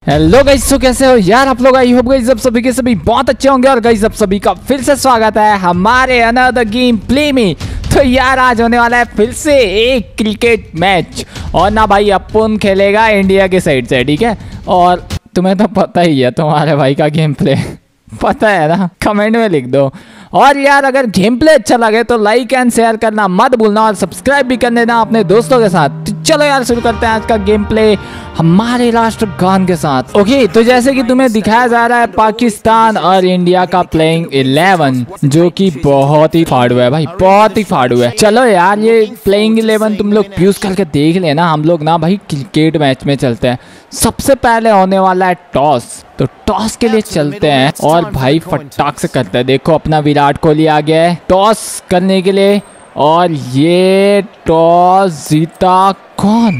Hello guys, तो कैसे हो यार आप लोग। आई होप गाइस आप सभी के सभी बहुत अच्छे होंगे। और गाइस आप सभी का फिर से स्वागत है हमारे अनदर गेम प्ले में। तो यार आज होने वाला है फिर से एक क्रिकेट मैच। और ना भाई अपन खेलेगा इंडिया के साइड से, ठीक है। और तुम्हें तो पता ही है तुम्हारे भाई का गेम प्ले पता है ना, कमेंट में लिख दो। और यार अगर गेम प्ले अच्छा लगे तो लाइक एंड शेयर करना मत भूलना और सब्सक्राइब भी कर देना अपने दोस्तों के साथ। तो चलो यार शुरू करते हैं आज का गेम प्ले हमारे राष्ट्रगान के साथ। ओके, तो जैसे कि तुम्हें दिखाया जा रहा है पाकिस्तान और इंडिया का प्लेइंग 11, जो कि बहुत ही फाड़ू है भाई, बहुत ही फाड़ू है। चलो यार ये प्लेइंग 11 तुम लोग यूज करके देख लेना। हम लोग ना भाई क्रिकेट मैच में चलते हैं। सबसे पहले होने वाला है टॉस, तो टॉस के लिए चलते हैं और भाई फटाक से करते हैं। देखो अपना विराट कोहली आ गया है टॉस करने के लिए। और ये टॉस जीता कौन?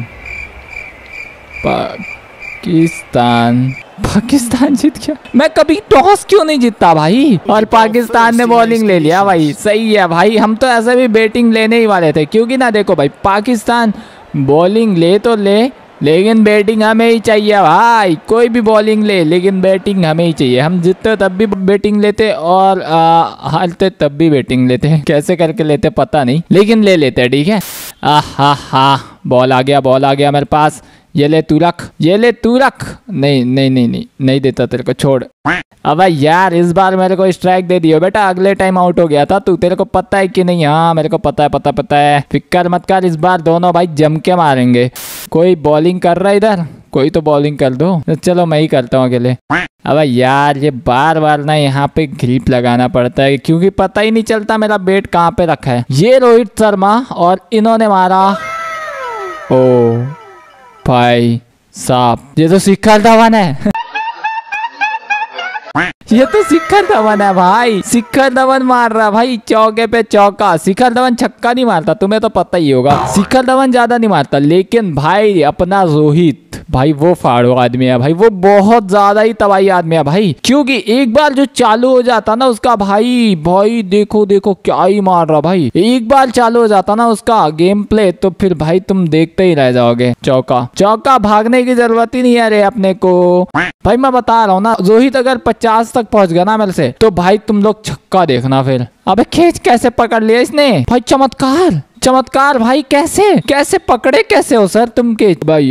पाकिस्तान जीत गया। मैं कभी टॉस क्यों नहीं जीतता भाई, और पाकिस्तान ने बॉलिंग ले लिया भाई। सही है भाई, हम तो ऐसे भी बैटिंग लेने ही वाले थे, क्योंकि ना देखो भाई पाकिस्तान बॉलिंग ले तो ले, लेकिन बैटिंग हमें ही चाहिए भाई। कोई भी बॉलिंग ले लेकिन बैटिंग हमें ही चाहिए। हम जीतते तब भी बैटिंग लेते और हारते तब भी बैटिंग लेते। कैसे करके लेते पता नहीं, लेकिन ले लेते, ठीक है। हा बॉल आ गया, बॉल आ गया मेरे पास। ये ले तू रख, ये ले तू रख। नहीं नहीं नहीं नहीं नहीं देता तेरे को, छोड़। अब यार इस बार मेरे को स्ट्राइक दे दियो बेटा, अगले टाइम आउट हो गया था तू। तेरे को पता है कि नहीं? हाँ मेरे को पता है, पता है। फिक्र मत कर, इस बार दोनों भाई जम के मारेंगे। कोई बॉलिंग कर रहा है इधर, कोई तो बॉलिंग कर दो। चलो मैं ही करता हूँ अकेले। अब यार ये बार बार ना यहाँ पे ग्रिप लगाना पड़ता है, क्योंकि पता ही नहीं चलता मेरा बैट कहाँ पे रखा है। ये रोहित शर्मा और इन्होंने मारा। ओ भाई साहब, ये तो शिखर धवन है ये तो शिखर धवन है भाई। शिखर धवन मार रहा भाई, चौके पे चौका। शिखर धवन छक्का नहीं मारता, तुम्हें तो पता ही होगा। शिखर धवन ज्यादा नहीं मारता, लेकिन भाई अपना रोहित भाई वो फाड़ो आदमी है भाई, वो बहुत ज्यादा ही तबाही आदमी है भाई। क्योंकि एक बार जो चालू हो जाता ना उसका भाई देखो देखो क्या ही मार रहा भाई। एक बार चालू हो जाता ना उसका गेम प्ले, तो फिर भाई तुम देखते ही रह जाओगे। चौका चौका, भागने की जरूरत ही नहीं है रे अपने को भाई। मैं बता रहा हूँ ना, रोहित अगर 50 तक पहुंच गया ना मेरे से, तो भाई तुम लोग छक्का देखना फिर। अबे खींच कैसे पकड़ लिया इसने भाई, चमत्कार चमत्कार भाई। कैसे पकड़े कैसे हो सर तुम के भाई?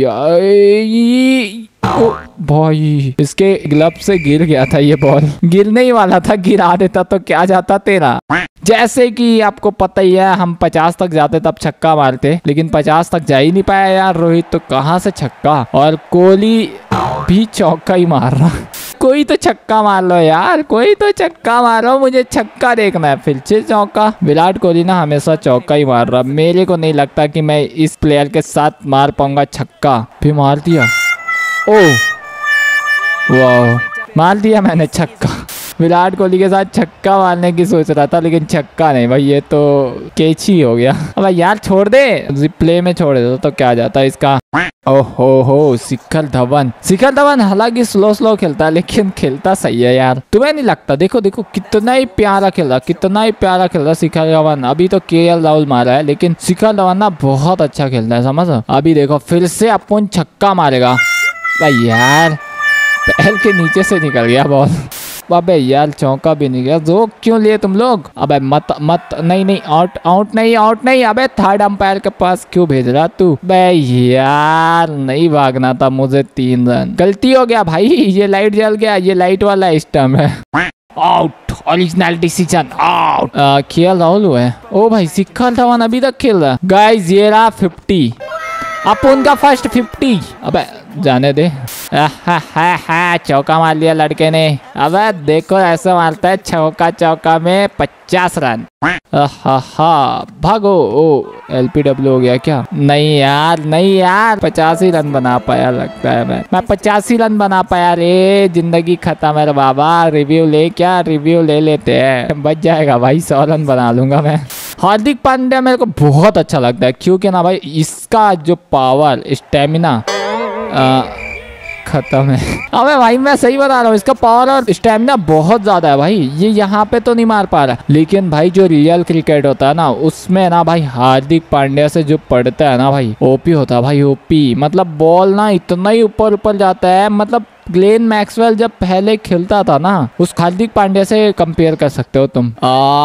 भाई इसके ग्लव से गिर गया था ये बॉल, गिरने ही वाला था, गिरा देता तो क्या जाता तेरा। जैसे कि आपको पता ही है हम 50 तक जाते तब छक्का मारते, लेकिन 50 तक जा ही नहीं पाया यार रोहित, तो कहाँ से छक्का। और कोहली भी चौका ही मार रहा। कोई तो छक्का मार लो यार, कोई तो छक्का मारो, मुझे छक्का देखना है। फिर से चौका। विराट कोहली ना हमेशा चौका ही मार रहा। मेरे को नहीं लगता कि मैं इस प्लेयर के साथ मार पाऊंगा छक्का। भी मार दिया, ओह वाह, मार दिया मैंने छक्का। विराट कोहली के साथ छक्का मारने की सोच रहा था, लेकिन छक्का नहीं भाई, ये तो कैच ही हो गया। अब यार छोड़ दे, रिप्ले में छोड़ दे तो क्या जाता है इसका। ओहो शिखर धवन हालांकि स्लो खेलता है, लेकिन खेलता सही है यार। तुम्हें नहीं लगता? देखो देखो कितना ही प्यारा खेल रहा शिखर धवन। अभी तो केएल राहुल मारा है, लेकिन शिखर धवन ना बहुत अच्छा खेलता है, समझ। अभी देखो फिर से अपन छक्का मारेगा भाई। यार पैर के नीचे से निकल गया बॉल। अबे यार चौका भी नहीं गया। रोक क्यों लिए तुम लोग? अबे मत नहीं आउट नहीं। अबे थर्ड अंपायर के पास क्यों भेज रहा तू? बे यार नहीं भागना था मुझे, 3 रन। गलती हो गया भाई, ये लाइट जल गया, ये लाइट वाला स्टंप है। Out, original decision, out. KL Rahul हुआ। ओ भाई शिखर धवन अभी तक खेल रहा। गाइस ये रहा 50, अपन का फर्स्ट 50। अबे जाने दे। चौका मार लिया लड़के ने। अबे देखो ऐसा मारता है चौका में 50 रन। भागो। ओ LPW हो गया क्या? नहीं यार 85 रन बना पाया लगता है। मैं 85 रन बना पाया रे। जिंदगी खत्म है बाबा। रिव्यू ले लेते हैं, बच जाएगा भाई। 100 रन बना लूंगा मैं। हार्दिक पांड्या मेरे को बहुत अच्छा लगता है, क्योंकि ना भाई इसका जो पावर स्टेमिना खत्म है। अबे भाई मैं सही बता रहा हूँ, इसका पावर और स्टेमिना बहुत ज्यादा है भाई। ये यहाँ पे तो नहीं मार पा रहा, लेकिन भाई जो रियल क्रिकेट होता है ना, उसमें ना भाई हार्दिक पांड्या से जो पड़ता है ना भाई, ओपी होता है भाई, ओपी। मतलब बॉल ना इतना ही ऊपर जाता है, मतलब ग्लेन मैक्सवेल जब पहले खेलता था ना, उस हार्दिक पांड्या से कंपेयर कर सकते हो तुम।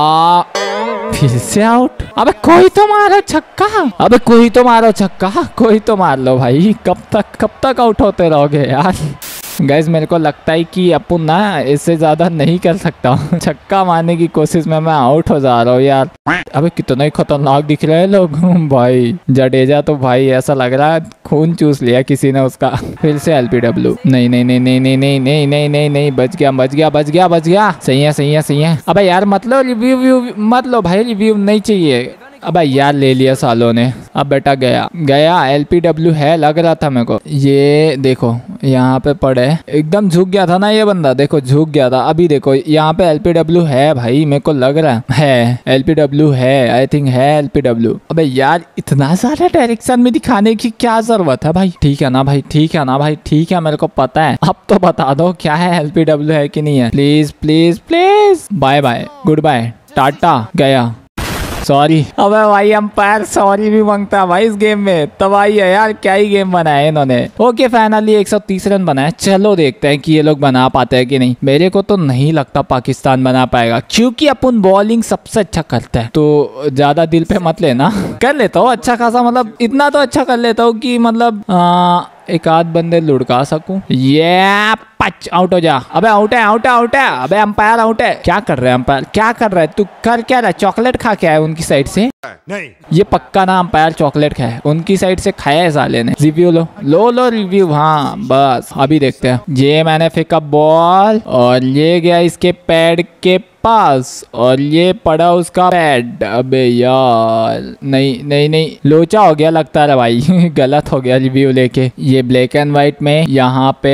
फिर से आउट। अबे कोई तो मारो छक्का, अबे कोई तो मारो छक्का, कोई तो मार लो भाई। कब तक आउट होते रहोगे यार। गाइस मेरे को लगता है कि अपन ना इससे ज्यादा नहीं कर सकता। छक्का मारने की कोशिश में मैं आउट हो जा रहा हूँ यार। अबे कितना ही खतरनाक दिख रहे हैं लोग भाई। जडेजा तो भाई ऐसा लग रहा है खून चूस लिया किसी ने उसका। फिर से एलपीडब्ल्यू। नहीं नहीं नहीं नहीं नहीं नहीं नहीं नहीं नहीं नहीं, बच गया। सही है। अबे यार मत लो रिव्यू, मत लो भाई, रिव्यू नहीं चाहिए। अबे यार ले लिया सालों ने। अब बेटा गया एलपीडब्ल्यू है, लग रहा था मेरे को। ये देखो यहाँ पे पड़े, एकदम झुक गया था ना ये बंदा, देखो झुक गया था। अभी देखो यहाँ पे एलपीडब्ल्यू है भाई, मेरे को लग रहा है एलपीडब्ल्यू है, आई थिंक है एलपीडब्ल्यू। अबे यार इतना सारा डायरेक्शन में दिखाने की क्या जरूरत है भाई। ठीक है ना भाई, ठीक है मेरे को पता है। अब तो बता दो क्या है, एलपीडब्ल्यू है कि नहीं है। Please. Bye bye, good bye, tata, गया। सॉरी। अबे भाई अंपायर सॉरी भी मांगता है भाई इस गेम में, तबाही है यार। क्या ही गेम बनाया इन्होंने। ओके फाइनली 130 रन बनाए। चलो देखते हैं कि ये लोग बना पाते हैं कि नहीं। मेरे को तो नहीं लगता पाकिस्तान बना पाएगा, क्योंकि अपन बॉलिंग सबसे अच्छा करते हैं। तो ज्यादा दिल पे मत लेना, कर लेता हूँ अच्छा खासा, मतलब इतना तो अच्छा कर लेता हूँ कि मतलब एक आध बंदे लुढ़का सकूं। ये पच आउट हो जा। अबे आउट है। अबे अंपायर आउट है। क्या कर रहे हैं अंपायर, क्या कर रहा है तू, कर क्या रहा है? चॉकलेट खा के आया उनकी साइड से? नहीं, ये पक्का ना अंपायर चॉकलेट खाए, उनकी साइड से खाया है साले ने। रिव्यू लो रिव्यू। हाँ बस अभी देखते हैं। ये मैंने फेंका बॉल और ये गया इसके पैड के पास और ये पड़ा उसका पैड। अबे यार नहीं लोचा हो गया लगता है भाई। गलत हो गया रिव्यू लेके। ये ब्लैक एंड व्हाइट में यहाँ पे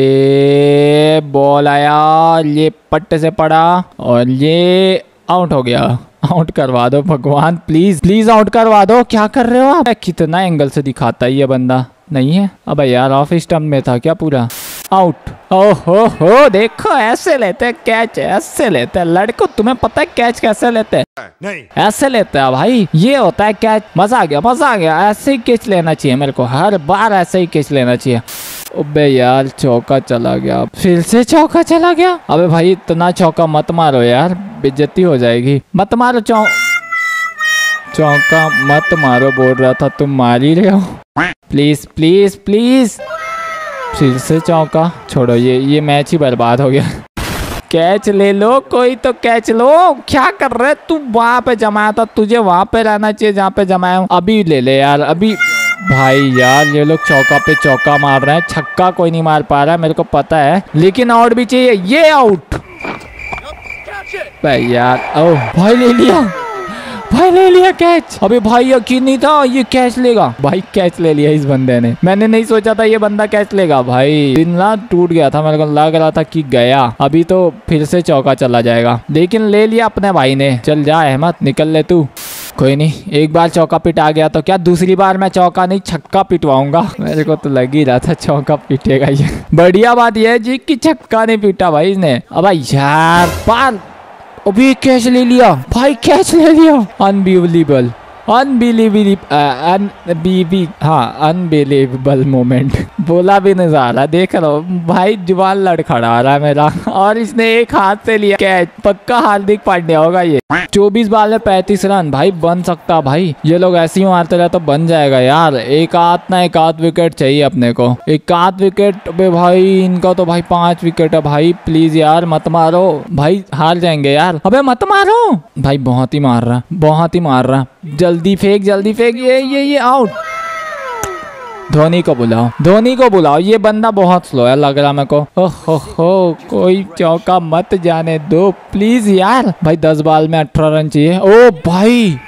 ये बॉल आया, ये पट्टे से पड़ा और ये आउट हो गया। आउट करवा दो भगवान, प्लीज आउट करवा दो। क्या कर रहे हो आप? कितना एंगल से दिखाता है ये बंदा। नहीं है। अबे यार ऑफ स्टंप में था क्या पूरा? आउट। ओहो देखो ऐसे लेते हैं कैच, ऐसे लेते हैं लड़को। तुम्हें पता है कैच कैसे लेते हैं? नहीं, ऐसे लेते हैं भाई, ये होता है कैच। मजा आ गया। ऐसे ही कैच लेना चाहिए मेरे को, हर बार ऐसे ही कैच लेना चाहिए। अबे यार चौका चला गया, फिर से चौका चला गया। अबे भाई इतना चौका मत मारो यार, बेइज्जती हो जाएगी। मत मारो चौका मत मारो, बोल रहा था तुम मार ही रहे हो। प्लीज फिर से चौका। छोड़ो ये मैच ही बर्बाद हो गया। कैच ले लो, कोई तो कैच लो। क्या कर रहे तू? वहां पे जमाया था, तुझे वहां पे रहना चाहिए जहाँ पे जमाया हूँ। अभी ले ले यार अभी। भाई यार ये लोग चौका पे चौका मार रहे हैं, छक्का कोई नहीं मार पा रहा है, मेरे को पता है, लेकिन आउट भी चाहिए। ये आउट भाई यार। ओह भाई ले लिया कैच। अबे भाई यकीन नहीं था ये कैच लेगा। भाई कैच ले लिया इस बंदे ने, मैंने नहीं सोचा था ये बंदा कैच लेगा। भाई दिल ना टूट गया था, मेरे को लग रहा था कि गया। अभी तो फिर से चौका चला जाएगा, लेकिन ले लिया अपने भाई ने। चल जा अहमद, निकल ले तू। कोई नहीं, एक बार चौका पिटा गया तो क्या दूसरी बार मैं चौका नहीं छक्का पिटवाऊंगा। मेरे को तो लग ही रहा था चौका पिटेगा ये। बढ़िया बात यह है जी कि छक्का नहीं पीटा भाई इसने। अब यार पार अभी कैच ले लिया भाई, कैच ले लिया। Unbelievable unbelievable moment. बोला भी नहीं जा रहा, देख रहा हूँ भाई जुबान लड़खड़ा रहा है मेरा। और इसने एक हाथ से लिया कैच, पक्का हार्दिक पांड्या होगा ये। 24 बॉल में 35 रन। भाई बन सकता भाई, ये लोग ऐसे ही मारते रहे तो बन जाएगा यार। एक आध विकेट चाहिए अपने को, एक आध विकेट। भाई इनका तो भाई 5 विकेट है भाई। प्लीज यार मत मारो भाई, हार जाएंगे यार। अबे मत मारो भाई, बहुत ही मार रहा। जल्दी फेंक। ये आउट। धोनी को बुलाओ, ये बंदा बहुत स्लो है लग रहा मेरे को। ओहो कोई चौका मत जाने दो प्लीज यार। भाई 10 बॉल में 18 रन चाहिए। ओ भाई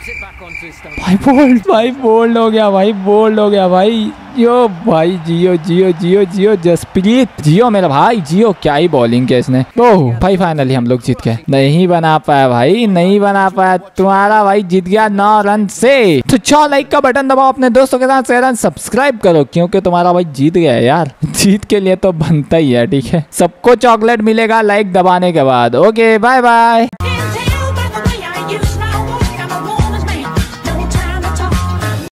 बोल्ड हो गया भाई। यो भाई जियो जसप्रीत जियो मेरा भाई जियो। क्या ही बॉलिंग किया इसने। ओह भाई फाइनली हम लोग जीत गए। नहीं बना पाया तुम्हारा भाई जीत गया 9 रन से। तो 6 लाइक का बटन दबाओ, अपने दोस्तों के साथ शेयर एंड सब्सक्राइब करो, क्योंकि तुम्हारा भाई जीत गया यार। जीत के लिए तो बनता ही है, ठीक है। सबको चॉकलेट मिलेगा लाइक दबाने के बाद। Okay bye bye.